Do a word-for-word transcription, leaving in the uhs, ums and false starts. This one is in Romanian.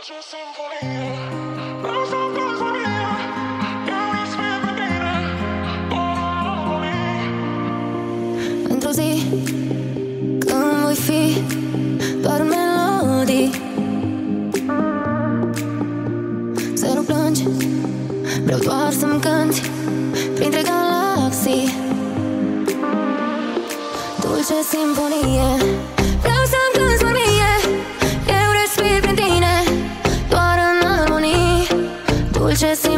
Dulce Simfonie, lasă Simfonie, eu respir pe tine, oh, într-o zi, când voi fi doar melodii, să nu plângi, vreau doar să-mi cânti printre galaxii. Dulce Simfonie, vreau să-mi cânti doar mie, eu respir prin tine, doar în armonii. Dulce Simfonie.